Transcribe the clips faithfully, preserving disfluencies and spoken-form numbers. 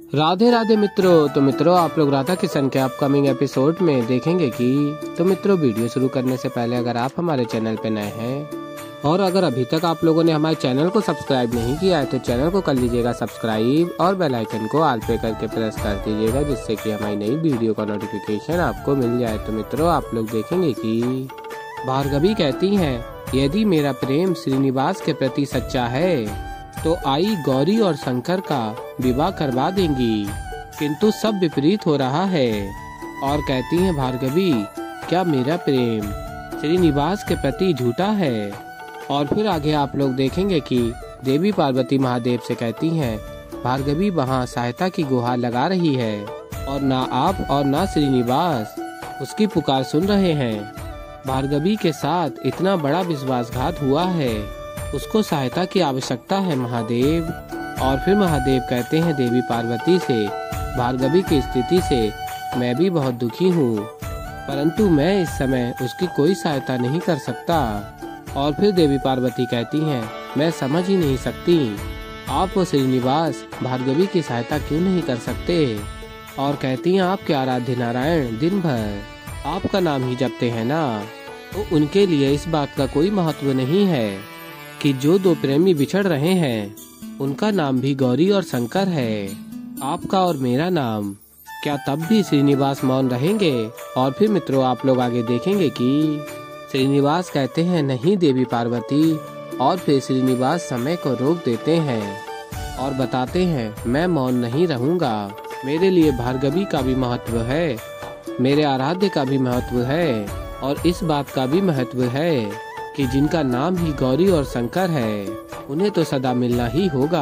राधे राधे मित्रों। तो मित्रों आप लोग राधा किशन के अपकमिंग एपिसोड में देखेंगे कि तो मित्रों वीडियो शुरू करने से पहले अगर आप हमारे चैनल पे नए हैं और अगर अभी तक आप लोगों ने हमारे चैनल को सब्सक्राइब नहीं किया है तो चैनल को कर लीजिएगा सब्सक्राइब और बेल आइकन को ऑल पे करके प्रेस कर दीजिएगा, जिससे कि हमारी नई वीडियो का नोटिफिकेशन आपको मिल जाए। तो मित्रों आप लोग देखेंगे कि भार्गवी कहती है, यदि मेरा प्रेम श्रीनिवास के प्रति सच्चा है तो आई गौरी और शंकर का विवाह करवा देंगी, किंतु सब विपरीत हो रहा है। और कहती हैं भार्गवी, क्या मेरा प्रेम श्रीनिवास के प्रति झूठा है? और फिर आगे आप लोग देखेंगे कि देवी पार्वती महादेव से कहती हैं, भार्गवी वहाँ सहायता की गुहार लगा रही है और ना आप और ना श्रीनिवास उसकी पुकार सुन रहे हैं। भार्गवी के साथ इतना बड़ा विश्वासघात हुआ है, उसको सहायता की आवश्यकता है महादेव। और फिर महादेव कहते हैं देवी पार्वती से, भार्गवी की स्थिति से मैं भी बहुत दुखी हूँ, परंतु मैं इस समय उसकी कोई सहायता नहीं कर सकता। और फिर देवी पार्वती कहती हैं, मैं समझ ही नहीं सकती आप वो श्रीनिवास भार्गवी की सहायता क्यों नहीं कर सकते। और कहती हैं, आपके आराध्य नारायण दिन भर आपका नाम ही जपते हैं ना, तो उनके लिए इस बात का कोई महत्व नहीं है कि जो दो प्रेमी बिछड़ रहे हैं उनका नाम भी गौरी और शंकर है, आपका और मेरा नाम। क्या तब भी श्रीनिवास मौन रहेंगे? और फिर मित्रों आप लोग आगे देखेंगे कि श्रीनिवास कहते हैं, नहीं देवी पार्वती। और फिर श्रीनिवास समय को रोक देते हैं और बताते हैं, मैं मौन नहीं रहूंगा, मेरे लिए भार्गवी का भी महत्व है, मेरे आराध्य का भी महत्व है, और इस बात का भी महत्व है कि जिनका नाम ही गौरी और शंकर है उन्हें तो सदा मिलना ही होगा।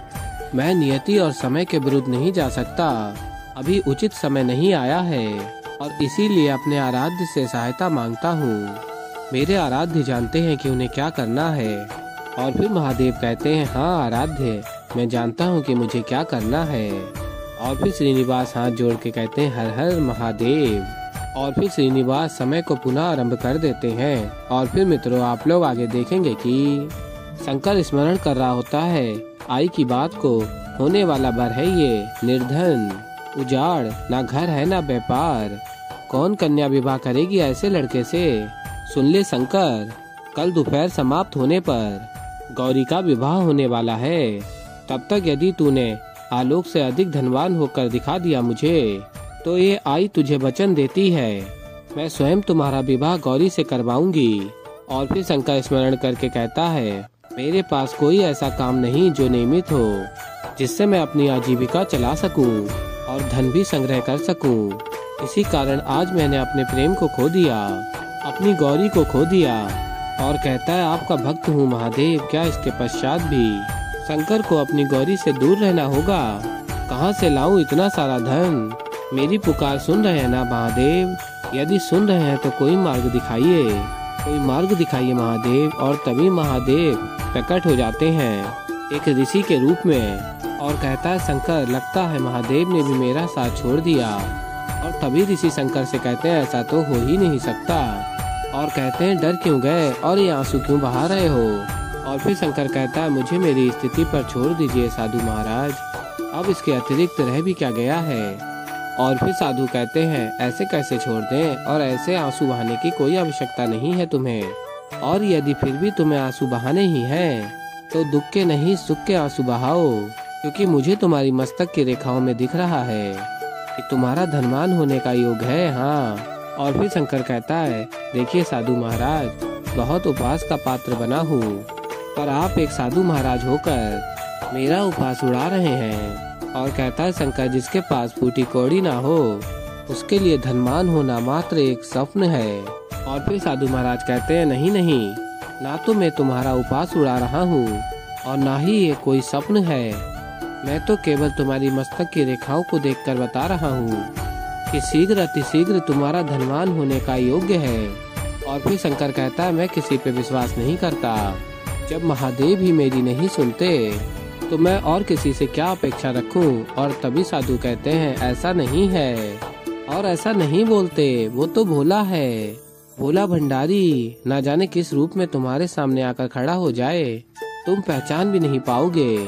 मैं नियति और समय के विरुद्ध नहीं जा सकता, अभी उचित समय नहीं आया है और इसीलिए अपने आराध्य से सहायता मांगता हूँ। मेरे आराध्य जानते हैं कि उन्हें क्या करना है। और फिर महादेव कहते हैं, हाँ आराध्य, मैं जानता हूँ कि मुझे क्या करना है। और फिर श्रीनिवास हाथ जोड़ के कहते हैं, हर हर महादेव। और फिर श्रीनिवास समय को पुनः आरंभ कर देते हैं। और फिर मित्रों आप लोग आगे देखेंगे कि शंकर स्मरण कर रहा होता है आई की बात को, होने वाला बर है ये निर्धन, उजाड़, ना घर है ना व्यापार, कौन कन्या विवाह करेगी ऐसे लड़के से। सुन ले शंकर, कल दोपहर समाप्त होने पर गौरी का विवाह होने वाला है, तब तक यदि तूने आलोक से अधिक धनवान होकर दिखा दिया मुझे तो ये आई तुझे वचन देती है, मैं स्वयं तुम्हारा विवाह गौरी से करवाऊंगी। और फिर शंकर स्मरण करके कहता है, मेरे पास कोई ऐसा काम नहीं जो नियमित हो, जिससे मैं अपनी आजीविका चला सकूं और धन भी संग्रह कर सकूं। इसी कारण आज मैंने अपने प्रेम को खो दिया, अपनी गौरी को खो दिया। और कहता है, आपका भक्त हूँ महादेव, क्या इसके पश्चात भी शंकर को अपनी गौरी से दूर रहना होगा? कहाँ से लाऊं इतना सारा धन? मेरी पुकार सुन रहे हैं ना महादेव? यदि सुन रहे हैं तो कोई मार्ग दिखाइए, कोई मार्ग दिखाइए महादेव। और तभी महादेव प्रकट हो जाते हैं एक ऋषि के रूप में और कहता है, शंकर लगता है महादेव ने भी मेरा साथ छोड़ दिया। और तभी ऋषि शंकर से कहते हैं, ऐसा तो हो ही नहीं सकता। और कहते हैं, डर क्यों गए और ये आंसू क्यों बहा रहे हो? और फिर शंकर कहता है, मुझे मेरी स्थिति पर छोड़ दीजिए साधु महाराज, अब इसके अतिरिक्त रह भी क्या गया है। और फिर साधु कहते हैं, ऐसे कैसे छोड़ दें, और ऐसे आंसू बहाने की कोई आवश्यकता नहीं है तुम्हें। और यदि फिर भी तुम्हें आंसू बहाने ही हैं, तो दुख के नहीं सुख के आंसू बहाओ, क्योंकि मुझे तुम्हारी मस्तक की रेखाओं में दिख रहा है कि तुम्हारा धनवान होने का योग है। हाँ। और फिर शंकर कहता है, देखिए साधु महाराज, बहुत उपवास का पात्र बना हूँ, पर आप एक साधु महाराज होकर मेरा उपवास उड़ा रहे हैं। और कहता है शंकर, जिसके पास फूटी कौड़ी ना हो उसके लिए धनवान होना मात्र एक स्वप्न है। और फिर साधु महाराज कहते हैं, नहीं नहीं, ना तो मैं तुम्हारा उपवास उड़ा रहा हूँ और ना ही ये कोई स्वप्न है, मैं तो केवल तुम्हारी मस्तक की रेखाओं को देखकर बता रहा हूँ कि शीघ्र अतिशीघ्र तुम्हारा धनवान होने का योग्य है। और फिर शंकर कहता है, मैं किसी पे विश्वास नहीं करता, जब महादेव ही मेरी नहीं सुनते तो मैं और किसी से क्या अपेक्षा रखूं। और तभी साधु कहते हैं, ऐसा नहीं है और ऐसा नहीं बोलते, वो तो भोला है, भोला भंडारी, ना जाने किस रूप में तुम्हारे सामने आकर खड़ा हो जाए, तुम पहचान भी नहीं पाओगे।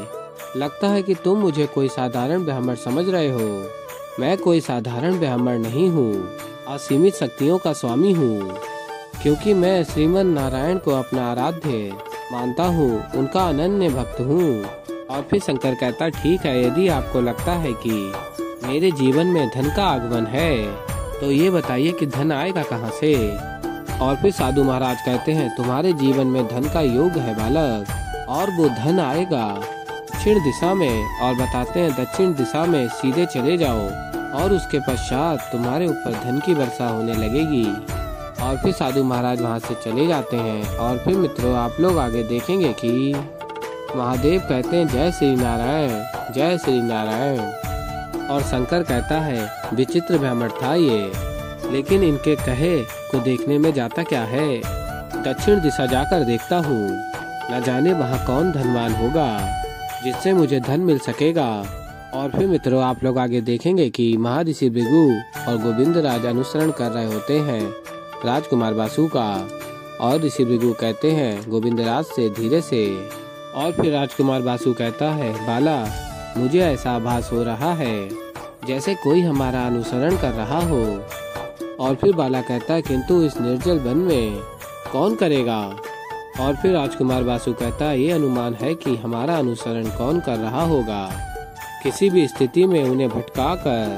लगता है कि तुम मुझे कोई साधारण ब्राह्मण समझ रहे हो। मैं कोई साधारण ब्राह्मण नहीं हूँ, असीमित शक्तियों का स्वामी हूँ, क्योंकि मैं श्रीमन नारायण को अपना आराध्य मानता हूँ, उनका अनन्य भक्त हूँ। और फिर शंकर कहता, ठीक है, यदि आपको लगता है कि मेरे जीवन में धन का आगमन है तो ये बताइए कि धन आएगा कहाँ से। और फिर साधु महाराज कहते हैं, तुम्हारे जीवन में धन का योग है बालक, और वो धन आएगा दक्षिण दिशा में। और बताते हैं, दक्षिण दिशा में सीधे चले जाओ और उसके पश्चात तुम्हारे ऊपर धन की वर्षा होने लगेगी। और फिर साधु महाराज वहाँ से चले जाते हैं। और फिर मित्रों, आप लोग आगे देखेंगे कि महादेव कहते हैं, जय श्री नारायण, जय श्री नारायण। और शंकर कहता है, विचित्र ब्राह्मण था ये, लेकिन इनके कहे को देखने में जाता क्या है। दक्षिण दिशा जाकर देखता हूँ, न जाने वहाँ कौन धनवान होगा जिससे मुझे धन मिल सकेगा। और फिर मित्रों, आप लोग आगे देखेंगे कि महर्षि भृगु और गोविंद राज अनुसरण कर रहे होते हैं राजकुमार बासु का। और ऋषि भृगु कहते हैं गोविंद राज से, धीरे से। और फिर राजकुमार बासु कहता है, बाला, मुझे ऐसा आभास हो रहा है जैसे कोई हमारा अनुसरण कर रहा हो। और फिर बाला कहता है, किंतु इस निर्जल वन में कौन करेगा। और फिर राजकुमार बासु कहता है, ये अनुमान है कि हमारा अनुसरण कौन कर रहा होगा। किसी भी स्थिति में उन्हें भटका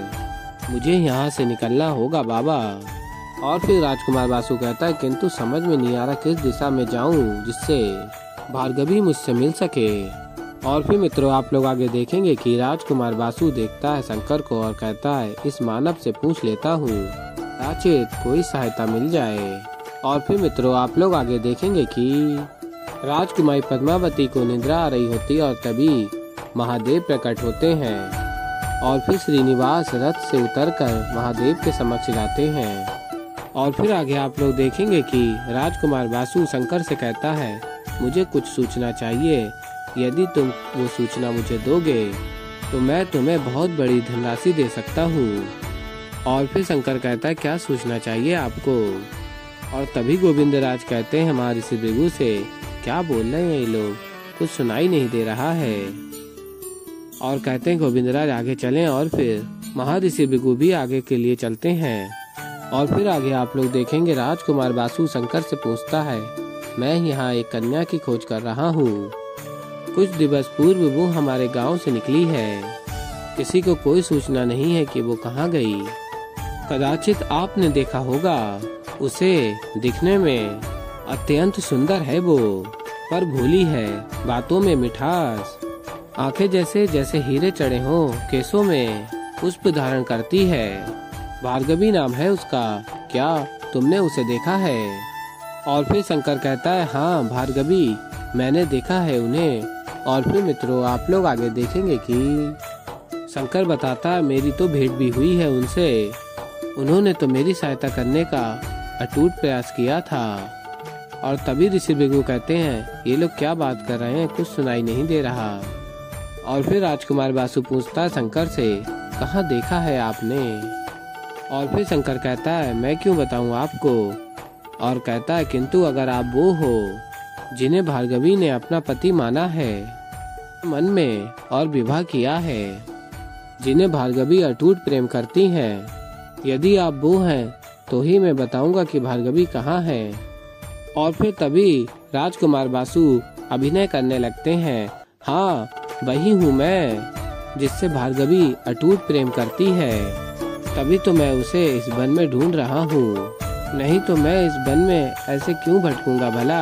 कर मुझे यहाँ से निकलना होगा बाबा। और फिर राजकुमार बासु कहता है, किंतु समझ में नहीं आ रहा किस दिशा में जाऊं जिससे भार्गवी मुझसे मिल सके। और फिर मित्रों, आप लोग आगे देखेंगे कि राजकुमार बासु देखता है शंकर को और कहता है, इस मानव से पूछ लेता हूँ, राचित कोई सहायता मिल जाए। और फिर मित्रों, आप लोग आगे देखेंगे कि राजकुमारी पद्मावती को निद्रा आ रही होती है और तभी महादेव प्रकट होते हैं। और फिर श्रीनिवास रथ से उतरकर महादेव के समक्ष लाते हैं। और फिर आगे आप लोग देखेंगे कि राजकुमार बासु शंकर से कहता है, मुझे कुछ सूचना चाहिए, यदि तुम वो सूचना मुझे दोगे तो मैं तुम्हें बहुत बड़ी धनराशि दे सकता हूँ। और फिर शंकर कहता है, क्या सूचना चाहिए आपको। और तभी गोविंद राज कहते हैं महर्षि भृगु से, क्या बोल रहे हैं ये लोग, कुछ सुनाई नहीं दे रहा है। और कहते हैं गोविंद राज आगे चलें। और फिर महर्षि भृगु भी आगे के लिए चलते हैं। और फिर आगे आप लोग देखेंगे राजकुमार बासु शंकर से पूछता है, मैं यहाँ एक कन्या की खोज कर रहा हूँ। कुछ दिवस पूर्व वो हमारे गांव से निकली है, किसी को कोई सूचना नहीं है कि वो कहाँ गई। कदाचित आपने देखा होगा उसे, दिखने में अत्यंत सुंदर है वो, पर भोली है, बातों में मिठास, आंखें जैसे जैसे हीरे चढ़े हों, केसों में पुष्प धारण करती है। भार्गवी नाम है उसका, क्या तुमने उसे देखा है। और फिर शंकर कहता है, हाँ भार्गवी, मैंने देखा है उन्हें। और फिर मित्रों, आप लोग आगे देखेंगे कि शंकर बताता है, मेरी तो भेंट भी हुई है उनसे, उन्होंने तो मेरी सहायता करने का अटूट प्रयास किया था। और तभी ऋषि भृगु कहते हैं, ये लोग क्या बात कर रहे हैं, कुछ सुनाई नहीं दे रहा। और फिर राजकुमार बासु पूछता है शंकर से, कहाँ देखा है आपने। और फिर शंकर कहता है, मैं क्यों बताऊं आपको। और कहता है, किंतु अगर आप वो हो जिन्हें भार्गवी ने अपना पति माना है मन में और विवाह किया है, जिन्हें भार्गवी अटूट प्रेम करती हैं, यदि आप वो हैं तो ही मैं बताऊंगा कि भार्गवी कहाँ है। और फिर तभी राजकुमार बासु अभिनय करने लगते हैं, हाँ वही हूँ मैं जिससे भार्गवी अटूट प्रेम करती है, तभी तो मैं उसे इस वन में ढूंढ रहा हूँ, नहीं तो मैं इस वन में ऐसे क्यों भटकूंगा भला।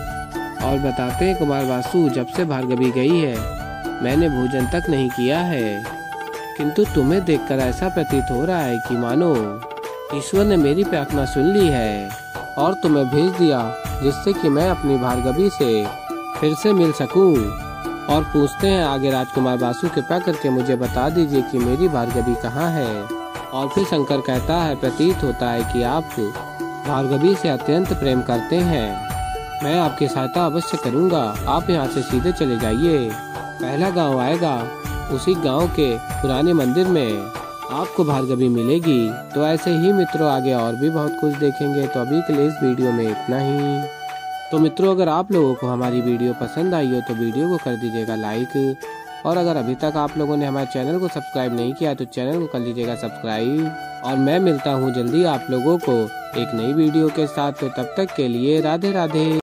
और बताते हैं कुमार बासु, जब से भार्गवी गई है मैंने भोजन तक नहीं किया है, किंतु तुम्हें देखकर ऐसा प्रतीत हो रहा है कि मानो ईश्वर ने मेरी प्रार्थना सुन ली है और तुम्हें भेज दिया, जिससे कि मैं अपनी भार्गवी से फिर से मिल सकूं। और पूछते हैं आगे राजकुमार बासु, कृपया करके मुझे बता दीजिए कि मेरी भार्गवी कहाँ है। और फिर शंकर कहता है, प्रतीत होता है कि आप भार्गवी से अत्यंत प्रेम करते हैं, मैं आपकी सहायता अवश्य करूंगा, आप यहाँ से सीधे चले जाइए, पहला गांव आएगा, उसी गांव के पुराने मंदिर में आपको भार्गवी मिलेगी। तो ऐसे ही मित्रों आगे और भी बहुत कुछ देखेंगे। तो अभी के लिए इस वीडियो में इतना ही। तो मित्रों, अगर आप लोगों को हमारी वीडियो पसंद आई हो तो वीडियो को कर दीजिएगा लाइक और अगर अभी तक आप लोगों ने हमारे चैनल को सब्सक्राइब नहीं किया तो चैनल को कर लीजिएगा सब्सक्राइब। और मैं मिलता हूँ जल्दी आप लोगों को एक नई वीडियो के साथ, तो तब तक के लिए राधे राधे।